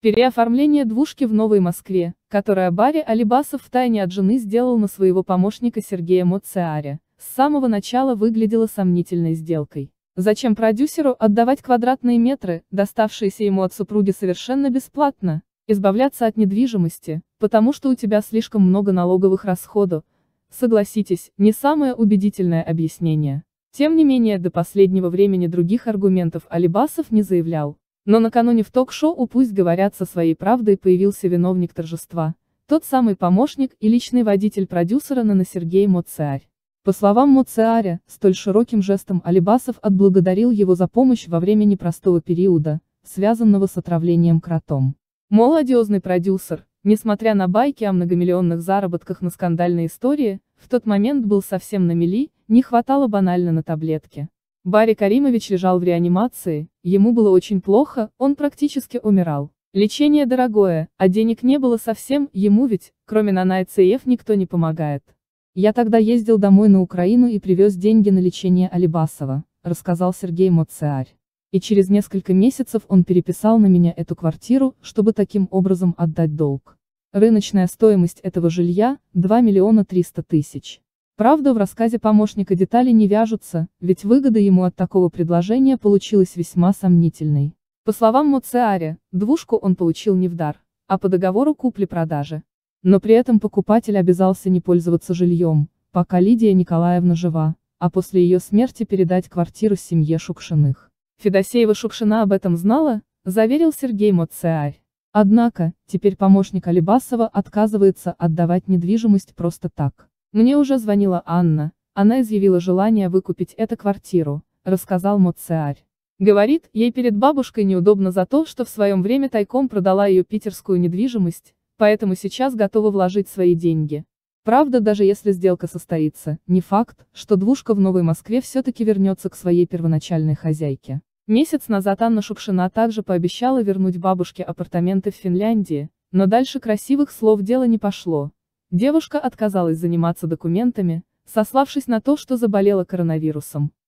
Переоформление двушки в Новой Москве, которое Барри Алибасов втайне от жены сделал на своего помощника Сергея Моцеаря, с самого начала выглядело сомнительной сделкой. Зачем продюсеру отдавать квадратные метры, доставшиеся ему от супруги совершенно бесплатно, избавляться от недвижимости, потому что у тебя слишком много налоговых расходов? Согласитесь, не самое убедительное объяснение. Тем не менее, до последнего времени других аргументов Алибасов не заявлял. Но накануне в ток-шоу «Пусть говорят» со своей правдой появился виновник торжества, тот самый помощник и личный водитель продюсера Нана Сергей Моцеарь. По словам Моцеаря, столь широким жестом Алибасов отблагодарил его за помощь во время непростого периода, связанного с отравлением кротом. Мол, одиозный продюсер, несмотря на байки о многомиллионных заработках на скандальной истории, в тот момент был совсем на мели, не хватало банально на таблетки. Барри Каримович лежал в реанимации, ему было очень плохо, он практически умирал. Лечение дорогое, а денег не было совсем, ему ведь, кроме НАНА и ЦФ, никто не помогает. Я тогда ездил домой на Украину и привез деньги на лечение Алибасова, рассказал Сергей Моцеарь. И через несколько месяцев он переписал на меня эту квартиру, чтобы таким образом отдать долг. Рыночная стоимость этого жилья – 2 300 000. Правда, в рассказе помощника детали не вяжутся, ведь выгода ему от такого предложения получилась весьма сомнительной. По словам Моцеаря, двушку он получил не в дар, а по договору купли-продажи. Но при этом покупатель обязался не пользоваться жильем, пока Лидия Николаевна жива, а после ее смерти передать квартиру семье Шукшиных. Федосеева-Шукшина об этом знала, заверил Сергей Моцеарь. Однако, теперь помощник Алибасова отказывается отдавать недвижимость просто так. Мне уже звонила Анна, она изъявила желание выкупить эту квартиру, рассказал Моцеарь. Говорит, ей перед бабушкой неудобно за то, что в своем время тайком продала ее питерскую недвижимость, поэтому сейчас готова вложить свои деньги. Правда, даже если сделка состоится, не факт, что двушка в Новой Москве все-таки вернется к своей первоначальной хозяйке. Месяц назад Анна Шукшина также пообещала вернуть бабушке апартаменты в Финляндии, но дальше красивых слов дело не пошло. Девушка отказалась заниматься документами, сославшись на то, что заболела коронавирусом.